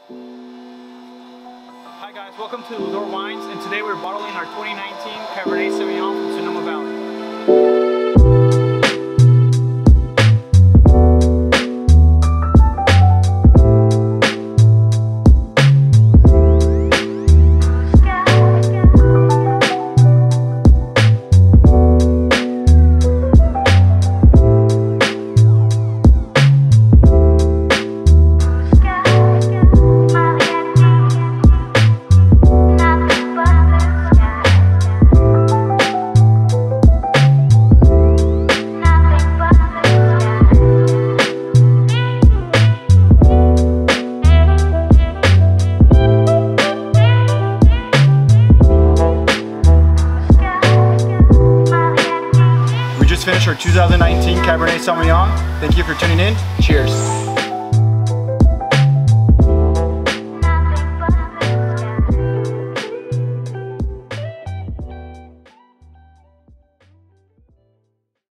Hi guys, welcome to Udor Wines, and today we're bottling our 2019 Cabernet Sauvignon from Sonoma Valley. We just finished our 2019 Cabernet Sauvignon. Thank you for tuning in. Cheers.